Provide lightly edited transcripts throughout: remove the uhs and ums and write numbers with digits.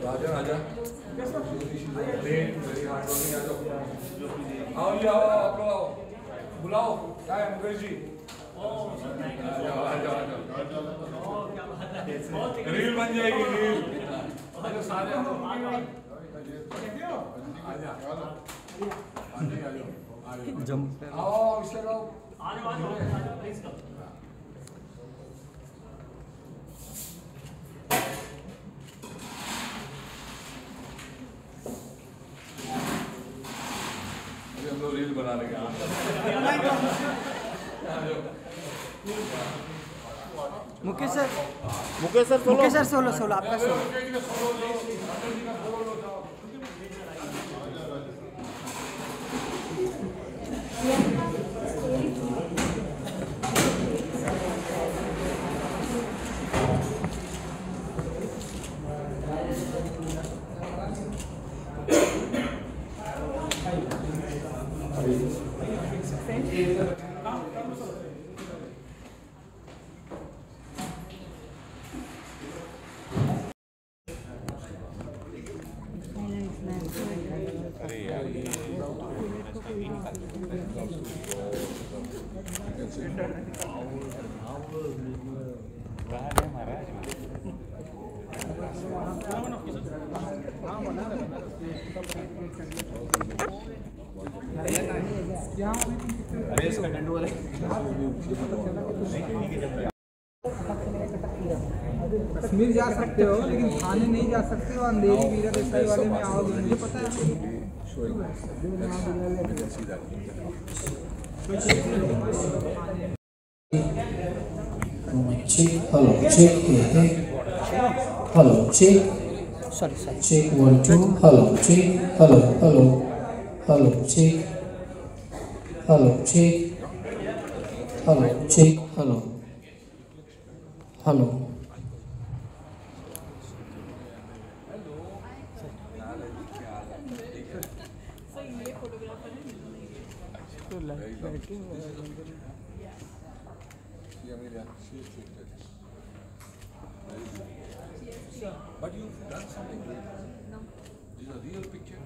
राजा राजा आओ जी आओ आप लोग आओ बुलाओ क्या है मुकेश जी रील बन जाएगी रील सारे आओ इससे आओ हम लोग रील बना रहे हैं मुकेश सर सोलो आपका सोलो अरे इसका डंडू वाला कश्मीर जा सकते हो लेकिन थाने नहीं जा सकते हो। अंधेरी वीरा देसाई वाले में आओगे, मुझे पता है। Hello check hello check sorry check 1 2 hello check hello hello hello check hello check hello check hello hello But you've done something. No. This is a real picture.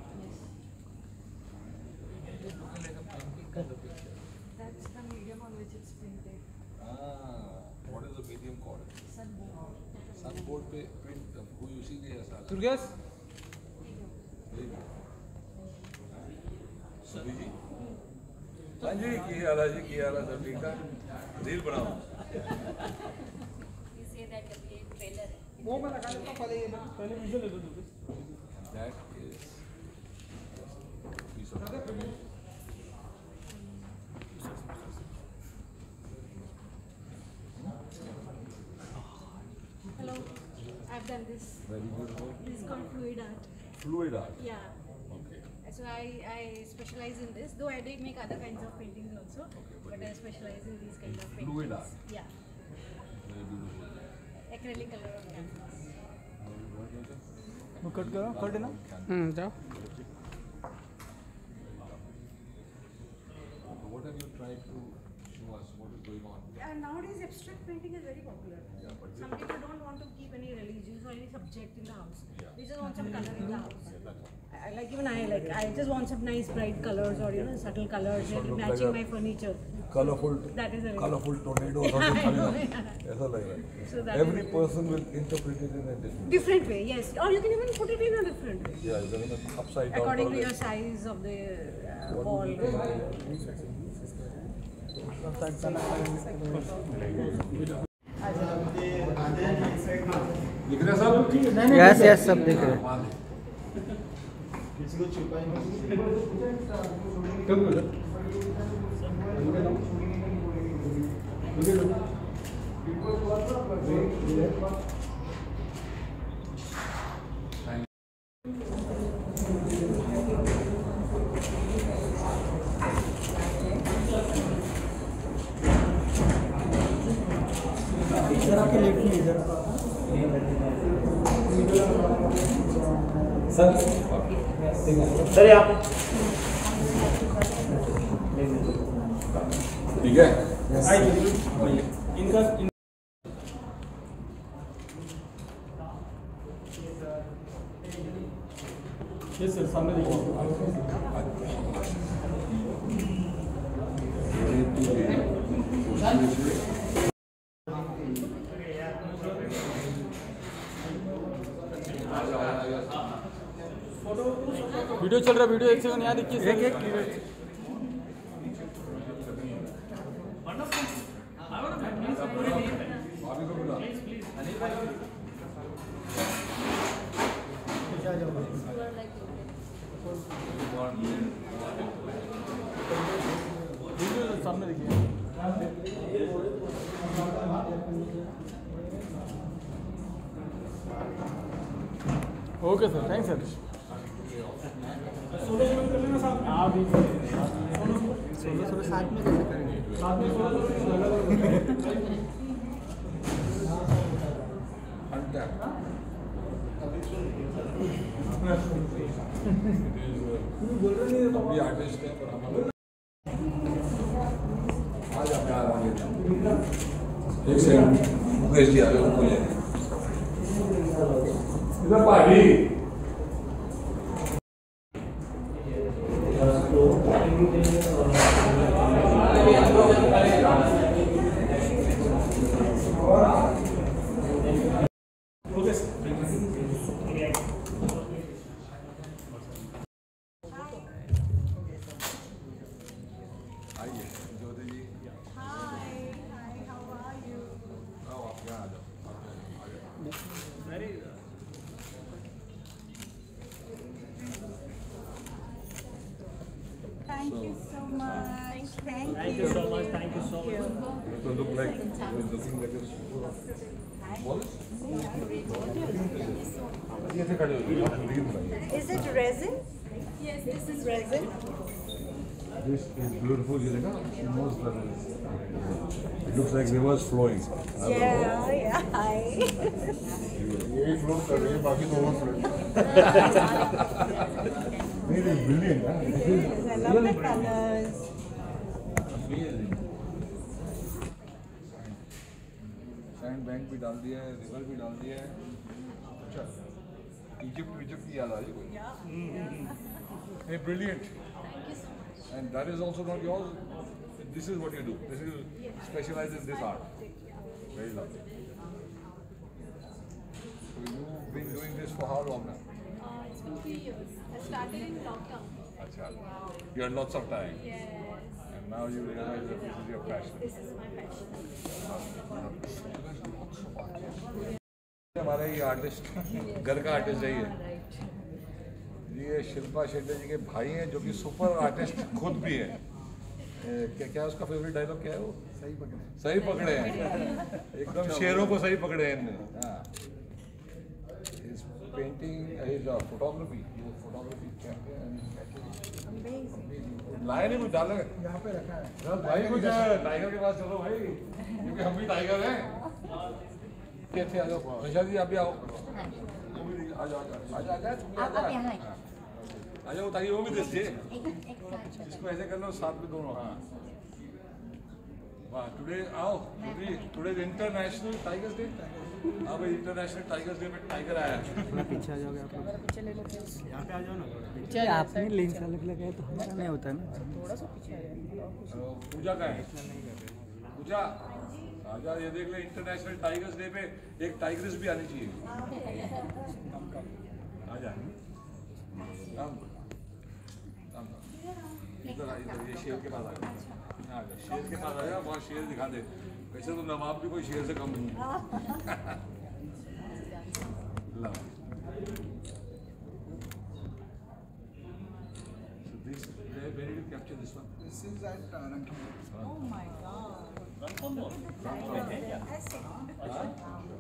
It looks like a painting kind of picture. That's the medium on which it's printed. What is the medium called? Sunboard. Sunboard पे print who you see there ऐसा. दुर्गेश सभी जी. हाँ जी की हाल सब ठीक है. Reel बनाओ. You say that the trailer. वो मैं लगा देता हूँ पहले विजुअल ले दो Durgesh. That is piece of paper. Hello, I've done this. Very beautiful. This is called fluid art. Fluid art. Yeah. Okay. So I specialize in this, though I do make other kinds of paintings also, but I specialize in these kind of paintings. Fluid art. Yeah. Very beautiful. Acrylic color on canvas. वो cut करो कर देना। जाओ। What have you tried to show us? What is going on? Nowadays, abstract painting is very popular. Yeah, but Some people don't want to keep any religious or any subject in the house. Yeah. They just want some color in the house. yeah, that's all. I just want some nice bright colors or subtle colors matching my furniture. Colorful. That is a Colorful tornado or something coming up. ऐसा लग रहा है. So that Every is person will interpret it in a different way, yes. Or you can even put it in a different way. Yeah, you can even upside down. According to your size of the wall. दिख रहा सब? Yes yes सब दिख रहे हैं। Sir आप ठीक है? इनका यस सर, सामने देखिए। वीडियो चल रहा है, वीडियो एक सेकंड यहाँ देखिए सर। एक वीडियो सामने देखिए। Okay sir, thanks sir. Solo साथ में कैसे करेंगे? साथ में बोल रहे नहीं तो अभी आर्टिस्ट है पर हमारे आज आप यार आगे एक सेकंड मुकेश जी आ गए उनको ले इधर भाई आइए ज्योति जी Hi, how are you? आओ आप यहाँ आ जाओ Thank you so much. Thank you so much. Thank you so much. तो look like looking like a ball ये से खड़े हो रील बनाइए Is it resin? Yes, this is resin. This is beautiful. You देखा? It looks like rivers flowing. Yeah. ये flow कर रही है, बाकी तो overflow. It is brilliant. I love the colors. Amazing. Sand bank भी डाल दिया है, रिवर भी डाल दिया है. अच्छा, इजिप्ट की याद आ रही कोई? Hey, brilliant. And that is also not yours. This is what you do. This is specialized in this art. Very lovely. So you've been doing this for how long now? It's been 3 years. I started in lockdown. Achha. You had lots of time. Yes. And now you realize that this is your passion. This is my passion. हमारा ये artist घर का artist है ये शिल्पा शेट्टी जी के भाई हैं जो कि सुपर आर्टिस्ट खुद भी हैं. क्या उसका फेवरेट डायलॉग क्या है वो? सही पकड़े हैं एकदम शेरों को सही पकड़े हैं इनने. His painting, his photography लाए नहीं कुछ डाले यहाँ पे रखा है भाई. कुछ टाइगर के पास चलो भाई क्योंकि हम भी टाइगर हैं. कैसे आ जाओ निशा जी आप भी आओ. आ जाओ आ जाओ ताकि वो भी दीजिए इसको ऐसे कर लो साथ में दोनों. हाँ वाह टुडे आओ टुडे इंटरनेशनल टाइगर्स डे. हाँ भाई इंटरनेशनल टाइगर्स डे में टाइगर आया है. पीछे आ जाओगे आप लोग? पीछे ले लो यहाँ पे आ जाओ ना. पीछे आपने लेंस अलग लगाया तो हमारा नहीं होता ना. थोड़ा सा पीछे आ जाए. पूजा का है पूजा आजा ये देख ले इंटरनेशनल टाइगर्स डे पे एक टाइगर्स भी आनी चाहिए. आजा इधर ये शेर के पास आ गया. शेर के पास आया वहाँ शेर दिखा दे. वैसे तो नवाब भी कोई शेर से कम नहीं. Where did you capture this one? This is at Ranthambore. Oh my God. Ranthambore.